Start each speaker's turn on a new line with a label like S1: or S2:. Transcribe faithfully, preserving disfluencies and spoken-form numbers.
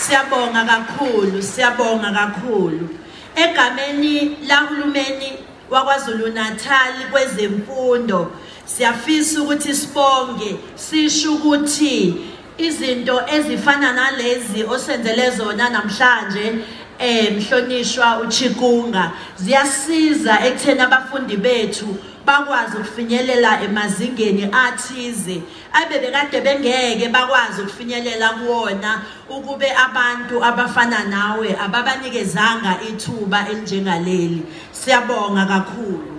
S1: Siyabonga kakhulu, siyabonga kakhulu. Egameni lahulumeni waKwaZulu-Natal kwezemfundo, siyafisa ukuthi sibonge, sisho ukuthi izinto ezifana nalezi osenzele zona namhlanje eh mhlonishwa uChikunga ziyasiza ekutheni abafundi bethu bakwazi ukufinyelela emazingeni athize abe bekade bengeke bakwazi ukufinyelela kuwona ukube abantu abafana nawe ababanikezanga ithuba elinjengaleli. Siyabonga kakhulu.